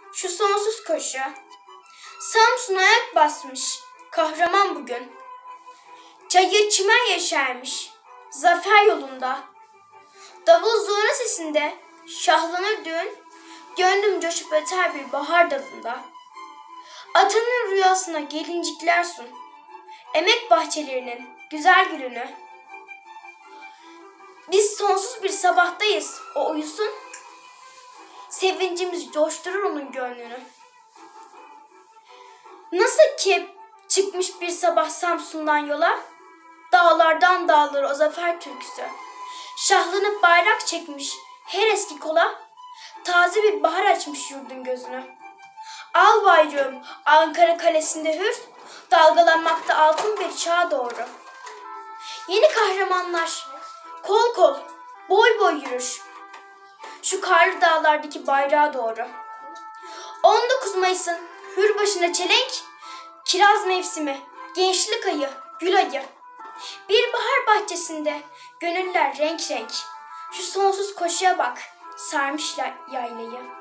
şu sonsuz koşu. Samsun ayak basmış, kahraman bugün. Çayır çimen yeşermiş, zafer yolunda. Davul zurna sesinde şahlanır düğün, gönlüm coşup öter bir bahar dalında. Atanın rüyasına gelincikler sun, emek bahçelerinin güzel gülünü. Biz sonsuz bir sabahtayız, o uyusun, sevincimiz coşturur onun gönlünü. Nasıl ki çıkmış bir sabah Samsun'dan yola, dağlardan dağlara o zafer türküsü. Şahlanıp bayrak çekmiş her eski kola, taze bir bahar açmış yurdun gözünü. Al bayrağım Ankara kalesinde hür, dalgalanmakta altın bir çağa doğru. Yeni kahramanlar kol kol, boy boy yürür, şu karlı dağlardaki bayrağa doğru. 19 Mayıs'ın hür başına çelenk, kiraz mevsimi, gençlik ayı, gül ayı. Bir bahar bahçesinde gönüller renk renk, şu sonsuz koşuya bak, sarmışlar yaylayı.